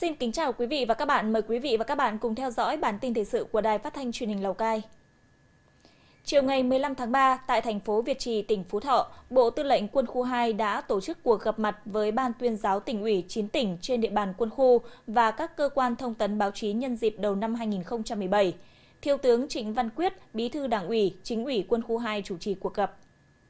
Xin kính chào quý vị và các bạn. Mời quý vị và các bạn cùng theo dõi bản tin thời sự của Đài Phát thanh Truyền hình Lào Cai. Chiều ngày 15 tháng 3, tại thành phố Việt Trì, tỉnh Phú Thọ, Bộ Tư lệnh Quân khu 2 đã tổ chức cuộc gặp mặt với Ban tuyên giáo Tỉnh ủy 9 tỉnh trên địa bàn quân khu và các cơ quan thông tấn báo chí nhân dịp đầu năm 2017. Thiếu tướng Trịnh Văn Quyết, Bí thư Đảng ủy, Chính ủy Quân khu 2 chủ trì cuộc gặp.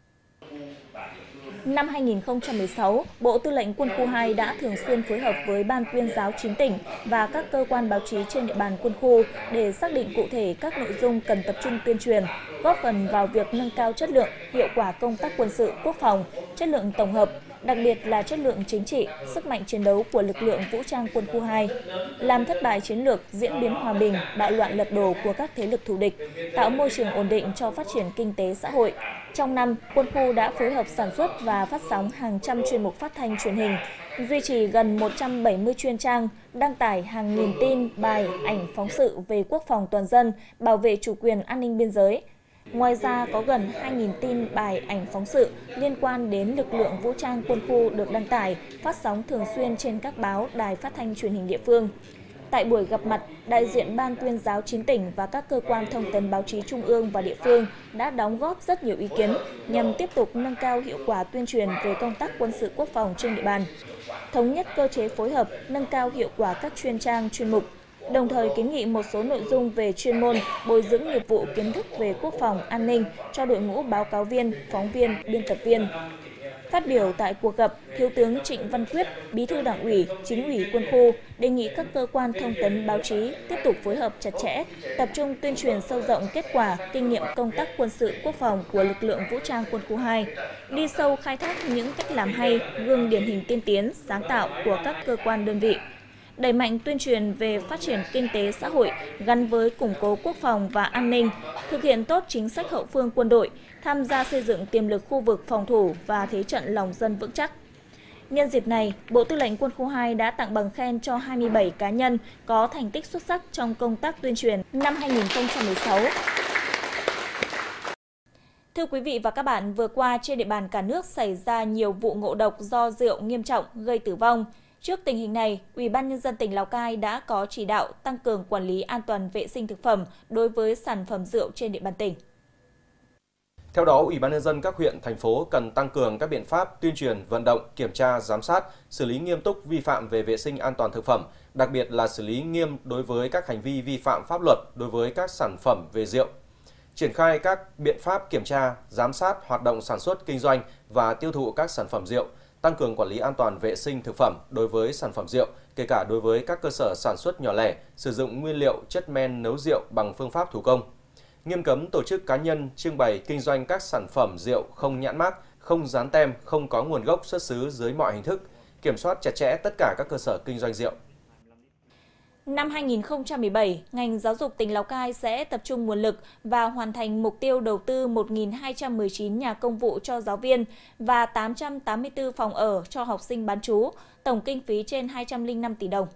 Năm 2016, Bộ Tư lệnh Quân khu 2 đã thường xuyên phối hợp với Ban tuyên giáo 9 tỉnh và các cơ quan báo chí trên địa bàn quân khu để xác định cụ thể các nội dung cần tập trung tuyên truyền, góp phần vào việc nâng cao chất lượng, hiệu quả công tác quân sự quốc phòng, chất lượng tổng hợp, đặc biệt là chất lượng chính trị, sức mạnh chiến đấu của lực lượng vũ trang quân khu 2, làm thất bại chiến lược, diễn biến hòa bình, bạo loạn lật đổ của các thế lực thù địch, tạo môi trường ổn định cho phát triển kinh tế xã hội. Trong năm, quân khu đã phối hợp sản xuất và phát sóng hàng trăm chuyên mục phát thanh truyền hình, duy trì gần 170 chuyên trang, đăng tải hàng nghìn tin, bài, ảnh phóng sự về quốc phòng toàn dân, bảo vệ chủ quyền an ninh biên giới. Ngoài ra, có gần 2.000 tin, bài, ảnh phóng sự liên quan đến lực lượng vũ trang quân khu được đăng tải, phát sóng thường xuyên trên các báo, đài phát thanh truyền hình địa phương. Tại buổi gặp mặt, đại diện Ban tuyên giáo 9 tỉnh và các cơ quan thông tấn báo chí trung ương và địa phương đã đóng góp rất nhiều ý kiến nhằm tiếp tục nâng cao hiệu quả tuyên truyền về công tác quân sự quốc phòng trên địa bàn, thống nhất cơ chế phối hợp, nâng cao hiệu quả các chuyên trang chuyên mục, đồng thời kiến nghị một số nội dung về chuyên môn, bồi dưỡng nghiệp vụ kiến thức về quốc phòng, an ninh cho đội ngũ báo cáo viên, phóng viên, biên tập viên. Phát biểu tại cuộc gặp, Thiếu tướng Trịnh Văn Quyết, Bí thư Đảng ủy, Chính ủy Quân khu đề nghị các cơ quan thông tấn báo chí tiếp tục phối hợp chặt chẽ, tập trung tuyên truyền sâu rộng kết quả, kinh nghiệm công tác quân sự quốc phòng của lực lượng vũ trang Quân khu 2, đi sâu khai thác những cách làm hay, gương điển hình tiên tiến, sáng tạo của các cơ quan đơn vị. Đẩy mạnh tuyên truyền về phát triển kinh tế xã hội gắn với củng cố quốc phòng và an ninh, thực hiện tốt chính sách hậu phương quân đội, tham gia xây dựng tiềm lực khu vực phòng thủ và thế trận lòng dân vững chắc. Nhân dịp này, Bộ Tư lệnh Quân khu 2 đã tặng bằng khen cho 27 cá nhân có thành tích xuất sắc trong công tác tuyên truyền năm 2016. Thưa quý vị và các bạn, vừa qua trên địa bàn cả nước xảy ra nhiều vụ ngộ độc do rượu nghiêm trọng gây tử vong. Trước tình hình này, Ủy ban Nhân dân tỉnh Lào Cai đã có chỉ đạo tăng cường quản lý an toàn vệ sinh thực phẩm đối với sản phẩm rượu trên địa bàn tỉnh. Theo đó, Ủy ban Nhân dân các huyện, thành phố cần tăng cường các biện pháp tuyên truyền, vận động, kiểm tra, giám sát, xử lý nghiêm túc vi phạm về vệ sinh an toàn thực phẩm, đặc biệt là xử lý nghiêm đối với các hành vi vi phạm pháp luật đối với các sản phẩm về rượu. Triển khai các biện pháp kiểm tra, giám sát hoạt động sản xuất, kinh doanh và tiêu thụ các sản phẩm rượu, tăng cường quản lý an toàn vệ sinh thực phẩm đối với sản phẩm rượu, kể cả đối với các cơ sở sản xuất nhỏ lẻ, sử dụng nguyên liệu chất men nấu rượu bằng phương pháp thủ công. Nghiêm cấm tổ chức cá nhân trưng bày kinh doanh các sản phẩm rượu không nhãn mác, không dán tem, không có nguồn gốc xuất xứ dưới mọi hình thức, kiểm soát chặt chẽ tất cả các cơ sở kinh doanh rượu. Năm 2017, ngành giáo dục tỉnh Lào Cai sẽ tập trung nguồn lực và hoàn thành mục tiêu đầu tư 1.219 nhà công vụ cho giáo viên và 884 phòng ở cho học sinh bán trú, tổng kinh phí trên 205 tỷ đồng.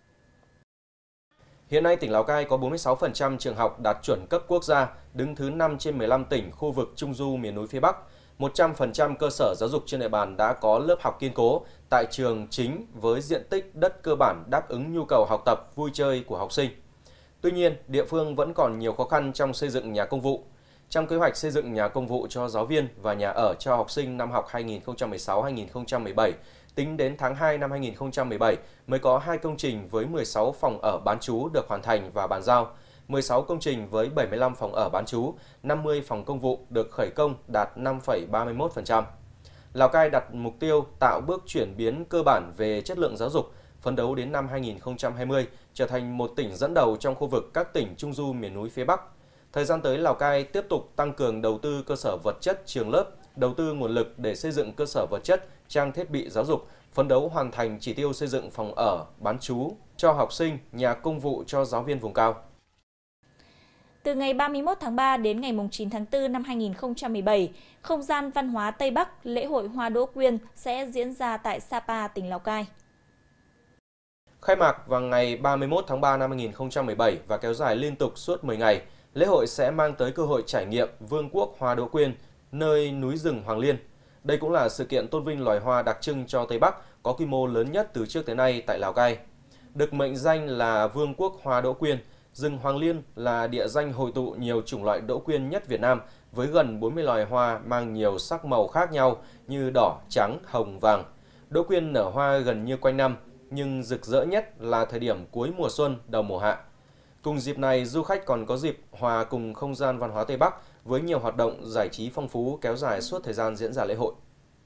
Hiện nay, tỉnh Lào Cai có 46% trường học đạt chuẩn cấp quốc gia, đứng thứ 5 trên 15 tỉnh khu vực Trung Du miền núi phía Bắc. 100% cơ sở giáo dục trên địa bàn đã có lớp học kiên cố tại trường chính với diện tích đất cơ bản đáp ứng nhu cầu học tập, vui chơi của học sinh. Tuy nhiên, địa phương vẫn còn nhiều khó khăn trong xây dựng nhà công vụ. Trong kế hoạch xây dựng nhà công vụ cho giáo viên và nhà ở cho học sinh năm học 2016-2017, tính đến tháng 2 năm 2017 mới có 2 công trình với 16 phòng ở bán trú được hoàn thành và bàn giao, 16 công trình với 75 phòng ở bán trú, 50 phòng công vụ được khởi công đạt 5,31%. Lào Cai đặt mục tiêu tạo bước chuyển biến cơ bản về chất lượng giáo dục, phấn đấu đến năm 2020 trở thành một tỉnh dẫn đầu trong khu vực các tỉnh Trung Du miền núi phía Bắc. Thời gian tới, Lào Cai tiếp tục tăng cường đầu tư cơ sở vật chất trường lớp, đầu tư nguồn lực để xây dựng cơ sở vật chất, trang thiết bị giáo dục, phấn đấu hoàn thành chỉ tiêu xây dựng phòng ở, bán trú cho học sinh, nhà công vụ cho giáo viên vùng cao. Từ ngày 31 tháng 3 đến ngày 9 tháng 4 năm 2017, không gian văn hóa Tây Bắc, lễ hội Hoa Đỗ Quyên sẽ diễn ra tại Sapa, tỉnh Lào Cai. Khai mạc vào ngày 31 tháng 3 năm 2017 và kéo dài liên tục suốt 10 ngày, lễ hội sẽ mang tới cơ hội trải nghiệm Vương quốc Hoa Đỗ Quyên, nơi núi rừng Hoàng Liên. Đây cũng là sự kiện tôn vinh loài hoa đặc trưng cho Tây Bắc có quy mô lớn nhất từ trước tới nay tại Lào Cai. Được mệnh danh là Vương quốc Hoa Đỗ Quyên, rừng Hoàng Liên là địa danh hội tụ nhiều chủng loại đỗ quyên nhất Việt Nam với gần 40 loài hoa mang nhiều sắc màu khác nhau như đỏ, trắng, hồng, vàng. Đỗ quyên nở hoa gần như quanh năm, nhưng rực rỡ nhất là thời điểm cuối mùa xuân, đầu mùa hạ. Cùng dịp này, du khách còn có dịp hòa cùng không gian văn hóa Tây Bắc với nhiều hoạt động giải trí phong phú kéo dài suốt thời gian diễn ra lễ hội.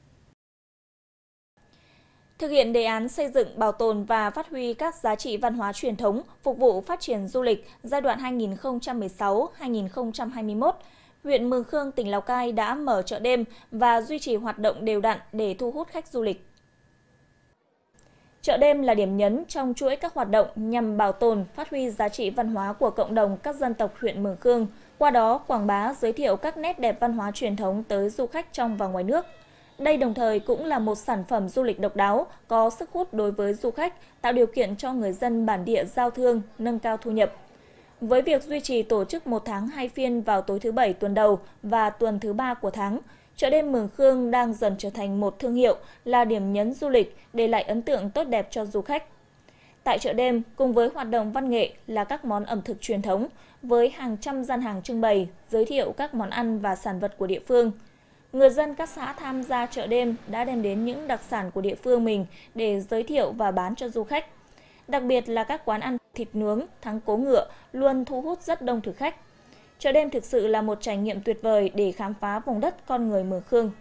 Thực hiện đề án xây dựng, bảo tồn và phát huy các giá trị văn hóa truyền thống phục vụ phát triển du lịch giai đoạn 2016-2021, huyện Mường Khương, tỉnh Lào Cai đã mở chợ đêm và duy trì hoạt động đều đặn để thu hút khách du lịch. Chợ đêm là điểm nhấn trong chuỗi các hoạt động nhằm bảo tồn, phát huy giá trị văn hóa của cộng đồng các dân tộc huyện Mường Khương, qua đó quảng bá, giới thiệu các nét đẹp văn hóa truyền thống tới du khách trong và ngoài nước. Đây đồng thời cũng là một sản phẩm du lịch độc đáo, có sức hút đối với du khách, tạo điều kiện cho người dân bản địa giao thương, nâng cao thu nhập. Với việc duy trì tổ chức 1 tháng 2 phiên vào tối thứ Bảy tuần đầu và tuần thứ 3 của tháng, chợ đêm Mường Khương đang dần trở thành một thương hiệu, là điểm nhấn du lịch, để lại ấn tượng tốt đẹp cho du khách. Tại chợ đêm, cùng với hoạt động văn nghệ là các món ẩm thực truyền thống, với hàng trăm gian hàng trưng bày, giới thiệu các món ăn và sản vật của địa phương. Người dân các xã tham gia chợ đêm đã đem đến những đặc sản của địa phương mình để giới thiệu và bán cho du khách. Đặc biệt là các quán ăn thịt nướng, thắng cố ngựa luôn thu hút rất đông thực khách. Chợ đêm thực sự là một trải nghiệm tuyệt vời để khám phá vùng đất con người Mường Khương.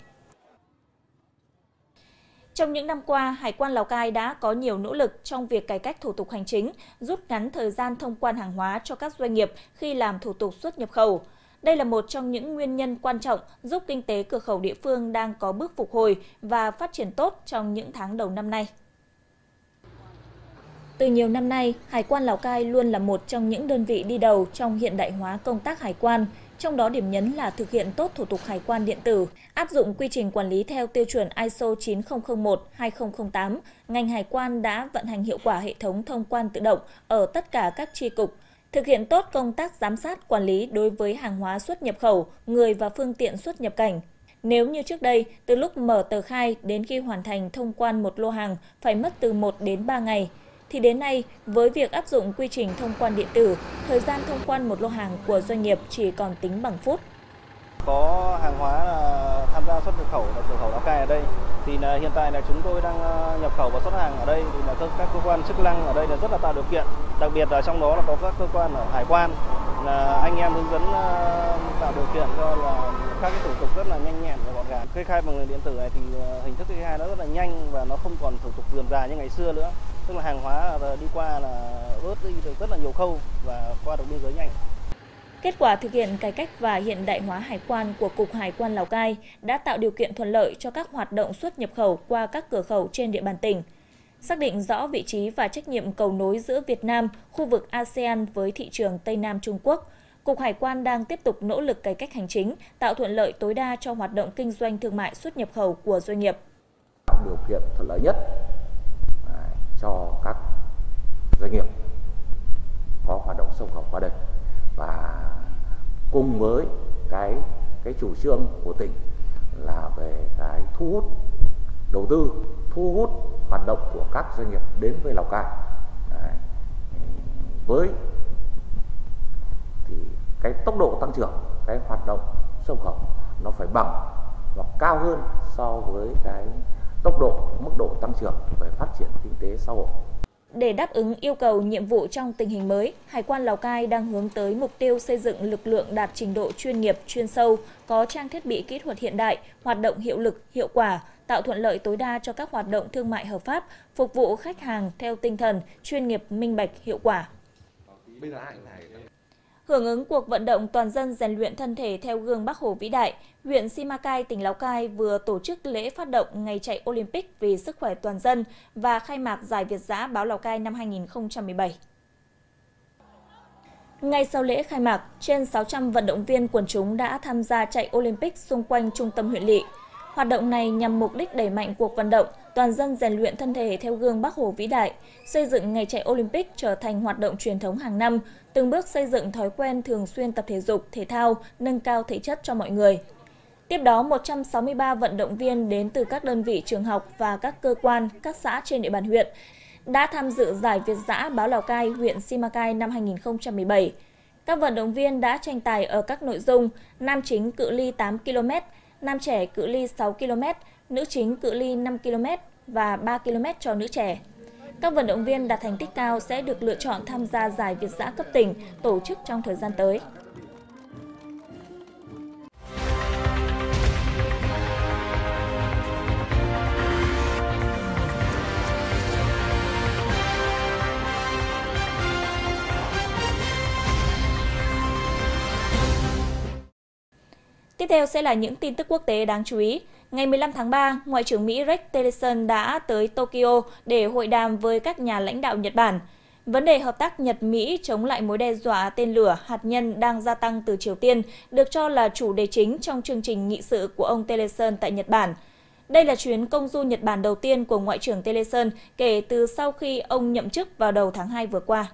Trong những năm qua, Hải quan Lào Cai đã có nhiều nỗ lực trong việc cải cách thủ tục hành chính, rút ngắn thời gian thông quan hàng hóa cho các doanh nghiệp khi làm thủ tục xuất nhập khẩu. Đây là một trong những nguyên nhân quan trọng giúp kinh tế cửa khẩu địa phương đang có bước phục hồi và phát triển tốt trong những tháng đầu năm nay. Từ nhiều năm nay, Hải quan Lào Cai luôn là một trong những đơn vị đi đầu trong hiện đại hóa công tác hải quan, trong đó điểm nhấn là thực hiện tốt thủ tục hải quan điện tử, áp dụng quy trình quản lý theo tiêu chuẩn ISO 9001-2008, ngành hải quan đã vận hành hiệu quả hệ thống thông quan tự động ở tất cả các chi cục, thực hiện tốt công tác giám sát quản lý đối với hàng hóa xuất nhập khẩu, người và phương tiện xuất nhập cảnh. Nếu như trước đây, từ lúc mở tờ khai đến khi hoàn thành thông quan một lô hàng phải mất từ 1 đến 3 ngày, thì đến nay, với việc áp dụng quy trình thông quan điện tử, thời gian thông quan một lô hàng của doanh nghiệp chỉ còn tính bằng phút. Có hàng hóa là tham gia xuất nhập khẩu ở cửa khẩu Lào Cai ở đây, thì hiện tại là chúng tôi đang nhập khẩu và xuất hàng ở đây, thì là các cơ quan chức năng ở đây là rất là tạo điều kiện, đặc biệt là trong đó là có các cơ quan ở hải quan, là anh em hướng dẫn tạo điều kiện cho là các cái thủ tục rất là nhanh nhẹn và gọn gàng. Kê khai bằng điện tử này thì hình thức kê khai nó rất là nhanh và nó không còn thủ tục rườm rà như ngày xưa nữa, tức là hàng hóa đi qua là bớt đi được rất là nhiều khâu và qua được biên giới nhanh. Kết quả thực hiện cải cách và hiện đại hóa hải quan của Cục Hải quan Lào Cai đã tạo điều kiện thuận lợi cho các hoạt động xuất nhập khẩu qua các cửa khẩu trên địa bàn tỉnh. Xác định rõ vị trí và trách nhiệm cầu nối giữa Việt Nam, khu vực ASEAN với thị trường Tây Nam Trung Quốc, Cục Hải quan đang tiếp tục nỗ lực cải cách hành chính, tạo thuận lợi tối đa cho hoạt động kinh doanh thương mại xuất nhập khẩu của doanh nghiệp. Tạo điều kiện thuận lợi nhất cho các doanh nghiệp có hoạt động xuất khẩu qua đây, và cùng với cái chủ trương của tỉnh là về cái thu hút đầu tư, thu hút hoạt động của các doanh nghiệp đến với Lào Cai. Với thì cái tốc độ tăng trưởng, cái hoạt động xuất khẩu nó phải bằng hoặc cao hơn so với cái mức độ tăng trưởng về phát triển kinh tế xã hội. Để đáp ứng yêu cầu nhiệm vụ trong tình hình mới, Hải quan Lào Cai đang hướng tới mục tiêu xây dựng lực lượng đạt trình độ chuyên nghiệp, chuyên sâu, có trang thiết bị kỹ thuật hiện đại, hoạt động hiệu lực, hiệu quả, tạo thuận lợi tối đa cho các hoạt động thương mại hợp pháp, phục vụ khách hàng theo tinh thần chuyên nghiệp, minh bạch, hiệu quả. Hưởng ứng cuộc vận động toàn dân rèn luyện thân thể theo gương Bác Hồ vĩ đại, huyện Simacai, tỉnh Lào Cai vừa tổ chức lễ phát động Ngày chạy Olympic vì sức khỏe toàn dân và khai mạc Giải Việt dã báo Lào Cai năm 2017. Ngay sau lễ khai mạc, trên 600 vận động viên quần chúng đã tham gia chạy Olympic xung quanh trung tâm huyện lỵ. Hoạt động này nhằm mục đích đẩy mạnh cuộc vận động toàn dân rèn luyện thân thể theo gương Bác Hồ vĩ đại, xây dựng Ngày chạy Olympic trở thành hoạt động truyền thống hàng năm, từng bước xây dựng thói quen thường xuyên tập thể dục, thể thao, nâng cao thể chất cho mọi người. Tiếp đó, 163 vận động viên đến từ các đơn vị trường học và các cơ quan, các xã trên địa bàn huyện đã tham dự giải Việt dã báo Lào Cai, huyện Simacai năm 2017. Các vận động viên đã tranh tài ở các nội dung nam chính cự ly 8 km, nam trẻ cự ly 6 km, nữ chính cự ly 5 km và 3 km cho nữ trẻ. Các vận động viên đạt thành tích cao sẽ được lựa chọn tham gia giải Việt dã cấp tỉnh tổ chức trong thời gian tới. Tiếp theo sẽ là những tin tức quốc tế đáng chú ý. Ngày 15 tháng 3, Ngoại trưởng Mỹ Rex Tillerson đã tới Tokyo để hội đàm với các nhà lãnh đạo Nhật Bản. Vấn đề hợp tác Nhật-Mỹ chống lại mối đe dọa tên lửa hạt nhân đang gia tăng từ Triều Tiên được cho là chủ đề chính trong chương trình nghị sự của ông Tillerson tại Nhật Bản. Đây là chuyến công du Nhật Bản đầu tiên của Ngoại trưởng Tillerson kể từ sau khi ông nhậm chức vào đầu tháng 2 vừa qua.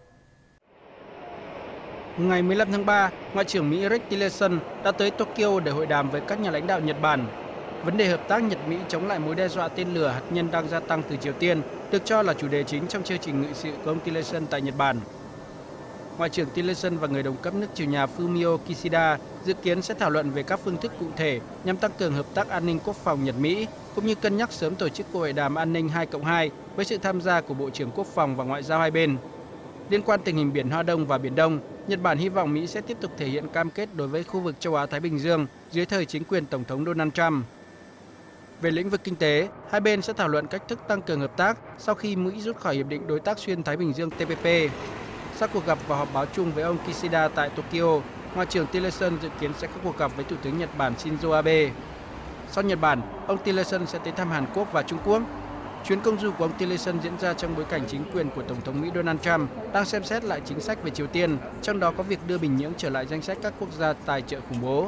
Ngày 15 tháng 3, Ngoại trưởng Mỹ Rex Tillerson đã tới Tokyo để hội đàm với các nhà lãnh đạo Nhật Bản. Vấn đề hợp tác Nhật-Mỹ chống lại mối đe dọa tên lửa hạt nhân đang gia tăng từ Triều Tiên được cho là chủ đề chính trong chương trình nghị sự của ông Tillerson tại Nhật Bản. Ngoại trưởng Tillerson và người đồng cấp nước chủ nhà Fumio Kishida dự kiến sẽ thảo luận về các phương thức cụ thể nhằm tăng cường hợp tác an ninh quốc phòng Nhật-Mỹ, cũng như cân nhắc sớm tổ chức cuộc hội đàm an ninh 2+2 với sự tham gia của Bộ trưởng Quốc phòng và Ngoại giao hai bên. Liên quan tình hình Biển Hoa Đông và Biển Đông, Nhật Bản hy vọng Mỹ sẽ tiếp tục thể hiện cam kết đối với khu vực châu Á-Thái Bình Dương dưới thời chính quyền Tổng thống Donald Trump. Về lĩnh vực kinh tế, hai bên sẽ thảo luận cách thức tăng cường hợp tác sau khi Mỹ rút khỏi Hiệp định Đối tác Xuyên Thái Bình Dương TPP. Sau cuộc gặp và họp báo chung với ông Kishida tại Tokyo, Ngoại trưởng Tillerson dự kiến sẽ có cuộc gặp với Thủ tướng Nhật Bản Shinzo Abe. Sau Nhật Bản, ông Tillerson sẽ tới thăm Hàn Quốc và Trung Quốc. Chuyến công du của ông Tillerson diễn ra trong bối cảnh chính quyền của Tổng thống Mỹ Donald Trump đang xem xét lại chính sách về Triều Tiên, trong đó có việc đưa Bình Nhưỡng trở lại danh sách các quốc gia tài trợ khủng bố.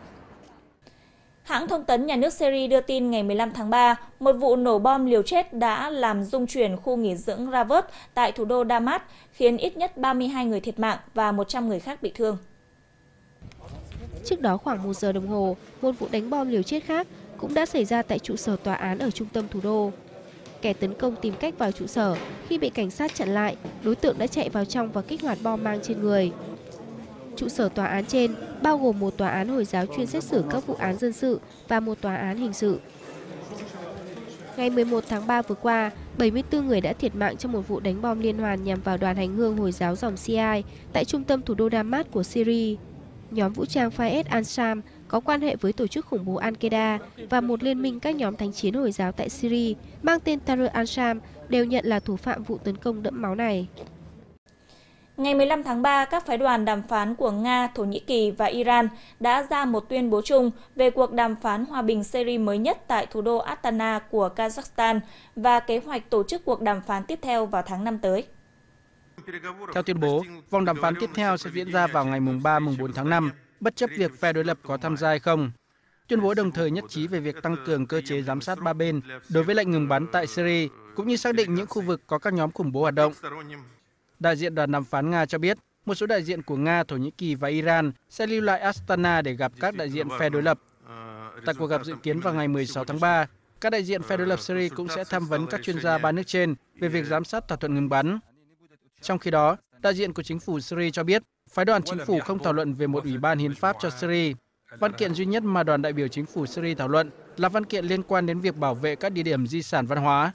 Hãng thông tấn nhà nước Syria đưa tin ngày 15 tháng 3, một vụ nổ bom liều chết đã làm rung chuyển khu nghỉ dưỡng Ravot tại thủ đô Damas, khiến ít nhất 32 người thiệt mạng và 100 người khác bị thương. Trước đó khoảng 1 giờ đồng hồ, một vụ đánh bom liều chết khác cũng đã xảy ra tại trụ sở tòa án ở trung tâm thủ đô. Kẻ tấn công tìm cách vào trụ sở, khi bị cảnh sát chặn lại, đối tượng đã chạy vào trong và kích hoạt bom mang trên người. Trụ sở tòa án trên bao gồm một tòa án Hồi giáo chuyên xét xử các vụ án dân sự và một tòa án hình sự. Ngày 11 tháng 3 vừa qua, 74 người đã thiệt mạng trong một vụ đánh bom liên hoàn nhằm vào đoàn hành hương Hồi giáo dòng Shia tại trung tâm thủ đô Damas của Syria. Nhóm vũ trang Fayez al-Sham có quan hệ với tổ chức khủng bố Al-Qaeda và một liên minh các nhóm thánh chiến Hồi giáo tại Syria mang tên Tahrir al-Sham đều nhận là thủ phạm vụ tấn công đẫm máu này. Ngày 15 tháng 3, các phái đoàn đàm phán của Nga, Thổ Nhĩ Kỳ và Iran đã ra một tuyên bố chung về cuộc đàm phán hòa bình Syria mới nhất tại thủ đô Astana của Kazakhstan và kế hoạch tổ chức cuộc đàm phán tiếp theo vào tháng 5 tới. Theo tuyên bố, vòng đàm phán tiếp theo sẽ diễn ra vào ngày 3-4 tháng 5, bất chấp việc phe đối lập có tham gia hay không. Tuyên bố đồng thời nhất trí về việc tăng cường cơ chế giám sát ba bên đối với lệnh ngừng bắn tại Syria, cũng như xác định những khu vực có các nhóm khủng bố hoạt động. Đại diện đoàn đàm phán Nga cho biết, một số đại diện của Nga, Thổ Nhĩ Kỳ và Iran sẽ lưu lại Astana để gặp các đại diện phe đối lập. Tại cuộc gặp dự kiến vào ngày 16 tháng 3, các đại diện phe đối lập Syria cũng sẽ tham vấn các chuyên gia ba nước trên về việc giám sát thỏa thuận ngừng bắn. Trong khi đó, đại diện của chính phủ Syria cho biết, phái đoàn chính phủ không thảo luận về một ủy ban hiến pháp cho Syria. Văn kiện duy nhất mà đoàn đại biểu chính phủ Syria thảo luận là văn kiện liên quan đến việc bảo vệ các địa điểm di sản văn hóa.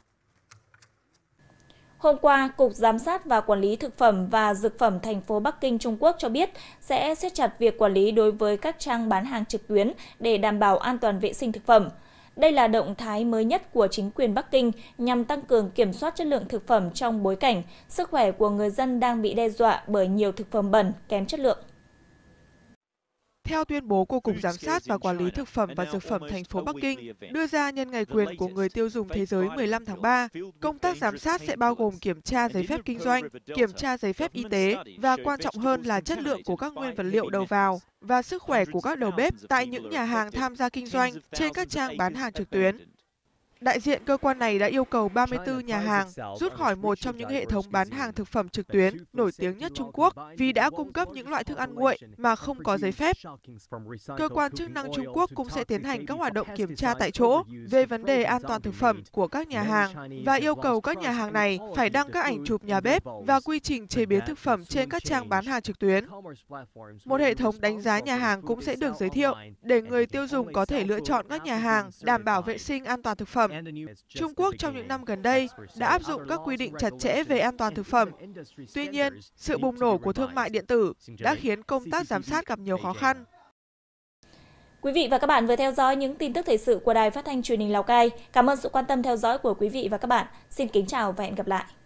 Hôm qua, Cục Giám sát và Quản lý Thực phẩm và Dược phẩm thành phố Bắc Kinh, Trung Quốc cho biết sẽ siết chặt việc quản lý đối với các trang bán hàng trực tuyến để đảm bảo an toàn vệ sinh thực phẩm. Đây là động thái mới nhất của chính quyền Bắc Kinh nhằm tăng cường kiểm soát chất lượng thực phẩm trong bối cảnh sức khỏe của người dân đang bị đe dọa bởi nhiều thực phẩm bẩn, kém chất lượng. Theo tuyên bố của Cục Giám sát và Quản lý Thực phẩm và Dược phẩm thành phố Bắc Kinh đưa ra nhân ngày quyền của người tiêu dùng thế giới 15 tháng 3, công tác giám sát sẽ bao gồm kiểm tra giấy phép kinh doanh, kiểm tra giấy phép y tế và quan trọng hơn là chất lượng của các nguyên vật liệu đầu vào và sức khỏe của các đầu bếp tại những nhà hàng tham gia kinh doanh trên các trang bán hàng trực tuyến. Đại diện cơ quan này đã yêu cầu 34 nhà hàng rút khỏi một trong những hệ thống bán hàng thực phẩm trực tuyến nổi tiếng nhất Trung Quốc vì đã cung cấp những loại thức ăn nguội mà không có giấy phép. Cơ quan chức năng Trung Quốc cũng sẽ tiến hành các hoạt động kiểm tra tại chỗ về vấn đề an toàn thực phẩm của các nhà hàng và yêu cầu các nhà hàng này phải đăng các ảnh chụp nhà bếp và quy trình chế biến thực phẩm trên các trang bán hàng trực tuyến. Một hệ thống đánh giá nhà hàng cũng sẽ được giới thiệu để người tiêu dùng có thể lựa chọn các nhà hàng đảm bảo vệ sinh an toàn thực phẩm. Trung Quốc trong những năm gần đây đã áp dụng các quy định chặt chẽ về an toàn thực phẩm. Tuy nhiên, sự bùng nổ của thương mại điện tử đã khiến công tác giám sát gặp nhiều khó khăn. Quý vị và các bạn vừa theo dõi những tin tức thời sự của Đài Phát thanh Truyền hình Lào Cai. Cảm ơn sự quan tâm theo dõi của quý vị và các bạn. Xin kính chào và hẹn gặp lại.